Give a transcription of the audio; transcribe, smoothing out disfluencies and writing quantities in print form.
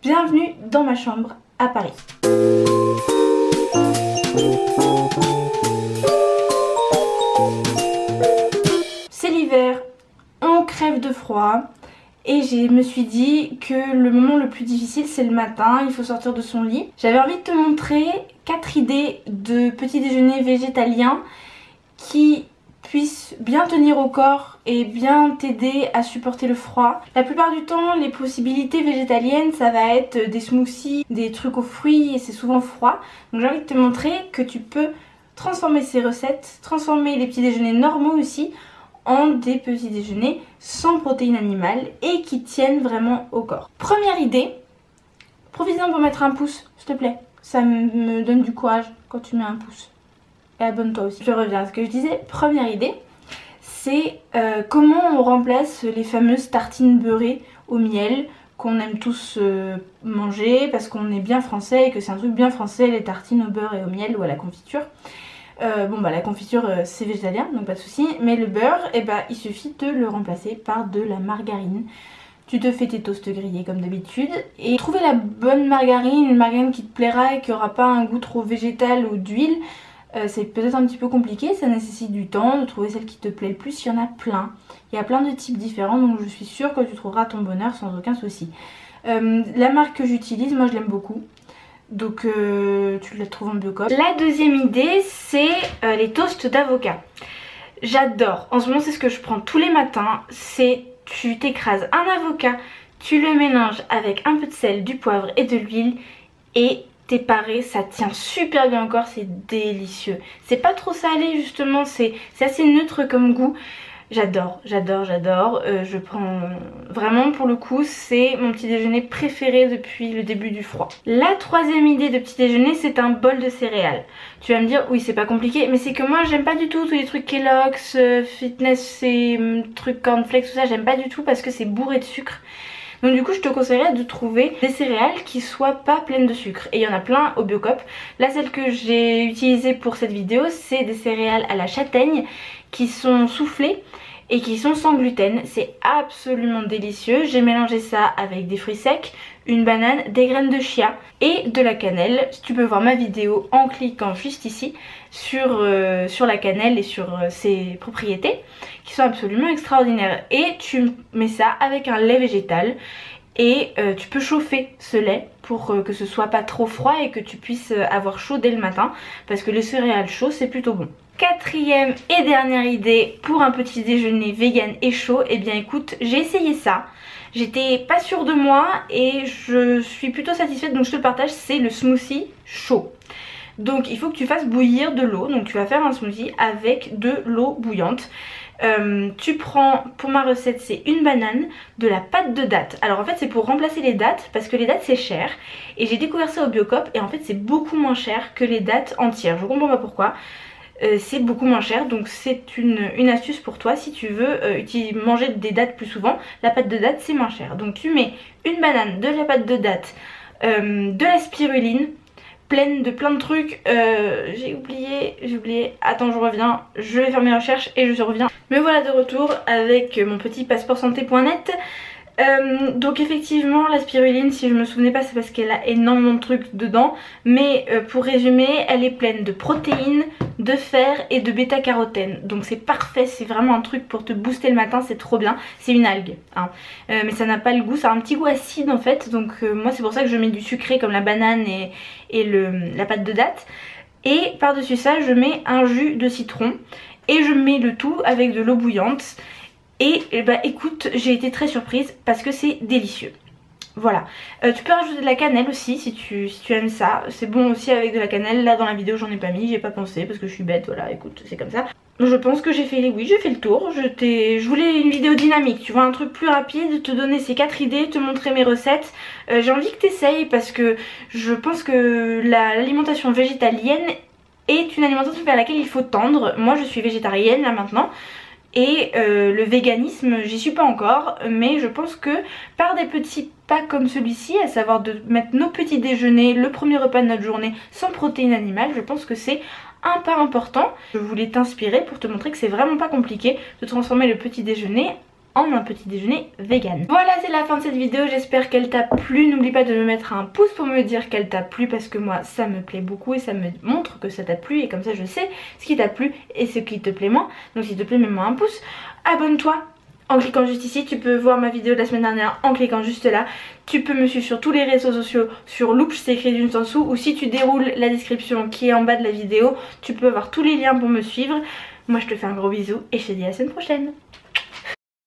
Bienvenue dans ma chambre à Paris. C'est l'hiver, on crève de froid et je me suis dit que le moment le plus difficile c'est le matin, il faut sortir de son lit. J'avais envie de te montrer 4 idées de petits déjeuners végétaliens qui puissent bien tenir au corps et bien t'aider à supporter le froid. La plupart du temps, les possibilités végétaliennes, ça va être des smoothies, des trucs aux fruits et c'est souvent froid. Donc j'ai envie de te montrer que tu peux transformer ces recettes, transformer les petits déjeuners normaux aussi en des petits déjeuners sans protéines animales et qui tiennent vraiment au corps. Première idée, profite-en pour mettre un pouce, s'il te plaît. Ça me donne du courage quand tu mets un pouce. Et abonne-toi aussi. Je reviens à ce que je disais. Première idée, c'est comment on remplace les fameuses tartines beurrées au miel qu'on aime tous manger parce qu'on est bien français et que c'est un truc bien français, les tartines au beurre et au miel ou à la confiture. La confiture c'est végétalien donc pas de souci, mais le beurre, il suffit de le remplacer par de la margarine. Tu te fais tes toasts grillés comme d'habitude et trouver la bonne margarine, une margarine qui te plaira et qui aura pas un goût trop végétal ou d'huile. C'est peut-être un petit peu compliqué, ça nécessite du temps de trouver celle qui te plaît le plus. Il y en a plein, il y a plein de types différents, donc je suis sûre que tu trouveras ton bonheur sans aucun souci. La marque que j'utilise, moi je l'aime beaucoup, donc tu la trouves en Biocop. La deuxième idée, c'est les toasts d'avocat. J'adore, en ce moment c'est ce que je prends tous les matins, c'est tu t'écrases un avocat, tu le mélanges avec un peu de sel, du poivre et de l'huile et t'es paré, ça tient super bien encore, c'est délicieux. C'est pas trop salé justement, c'est assez neutre comme goût. J'adore, j'adore, j'adore. Je prends vraiment pour le coup, c'est mon petit déjeuner préféré depuis le début du froid. La troisième idée de petit déjeuner, c'est un bol de céréales. Tu vas me dire, oui c'est pas compliqué, mais c'est que moi j'aime pas du tout tous les trucs Kellogg's, fitness et trucs cornflakes, tout ça, j'aime pas du tout parce que c'est bourré de sucre. Donc du coup je te conseillerais de trouver des céréales qui soient pas pleines de sucre. Et il y en a plein au Biocop. Là celle que j'ai utilisée pour cette vidéo c'est des céréales à la châtaigne qui sont soufflées et qui sont sans gluten. C'est absolument délicieux. J'ai mélangé ça avec des fruits secs, une banane, des graines de chia et de la cannelle. Tu peux voir ma vidéo en cliquant juste ici sur la cannelle et sur ses propriétés qui sont absolument extraordinaires. Et tu mets ça avec un lait végétal et tu peux chauffer ce lait pour que ce soit pas trop froid et que tu puisses avoir chaud dès le matin parce que les céréales chauds c'est plutôt bon. Quatrième et dernière idée pour un petit déjeuner vegan et chaud, et bien écoute, j'ai essayé ça. J'étais pas sûre de moi et je suis plutôt satisfaite, donc je te le partage, c'est le smoothie chaud. Donc il faut que tu fasses bouillir de l'eau, donc tu vas faire un smoothie avec de l'eau bouillante. Tu prends, pour ma recette c'est une banane, de la pâte de date. Alors en fait c'est pour remplacer les dattes parce que les dattes c'est cher et j'ai découvert ça au Biocop et en fait c'est beaucoup moins cher que les dattes entières. Je comprends pas pourquoi. C'est beaucoup moins cher, donc c'est une astuce pour toi si tu veux manger des dattes plus souvent. La pâte de date c'est moins cher, donc tu mets une banane, de la pâte de date, de la spiruline, pleine de plein de trucs. J'ai oublié, attends je reviens, je vais faire mes recherches et je reviens. Me voilà de retour avec mon petit passeport santé.net. Donc effectivement la spiruline, si je me souvenais pas, c'est parce qu'elle a énormément de trucs dedans, mais pour résumer, elle est pleine de protéines, de fer et de bêta-carotène, donc c'est parfait, c'est vraiment un truc pour te booster le matin, c'est trop bien. C'est une algue hein. Mais ça n'a pas le goût, ça a un petit goût acide en fait, donc moi c'est pour ça que je mets du sucré comme la banane et la pâte de date. Et par dessus ça je mets un jus de citron et je mets le tout avec de l'eau bouillante. Et écoute, j'ai été très surprise parce que c'est délicieux. Voilà, tu peux rajouter de la cannelle aussi si tu aimes ça. C'est bon aussi avec de la cannelle. Là dans la vidéo j'en ai pas mis, j'ai pas pensé parce que je suis bête, voilà, écoute, c'est comme ça. Je pense que j'ai fait le tour. Je voulais une vidéo dynamique, tu vois, un truc plus rapide, te donner ces 4 idées, te montrer mes recettes. J'ai envie que tu essayes parce que je pense que l'alimentation végétalienne est une alimentation vers laquelle il faut tendre. Moi je suis végétarienne là maintenant. Et le véganisme, j'y suis pas encore, mais je pense que par des petits pas comme celui-ci, à savoir de mettre nos petits déjeuners, le premier repas de notre journée sans protéines animales, je pense que c'est un pas important. Je voulais t'inspirer pour te montrer que c'est vraiment pas compliqué de transformer le petit déjeuner en un petit déjeuner vegan. Voilà, c'est la fin de cette vidéo, j'espère qu'elle t'a plu. N'oublie pas de me mettre un pouce pour me dire qu'elle t'a plu parce que moi ça me plaît beaucoup et ça me montre que ça t'a plu et comme ça je sais ce qui t'a plu et ce qui te plaît moins. Donc s'il te plaît, mets-moi un pouce, abonne-toi en cliquant juste ici, tu peux voir ma vidéo de la semaine dernière en cliquant juste là. Tu peux me suivre sur tous les réseaux sociaux sur Loups, c'est écrit d'une en dessous, ou si tu déroules la description qui est en bas de la vidéo, tu peux avoir tous les liens pour me suivre. Moi je te fais un gros bisou et je te dis à la semaine prochaine.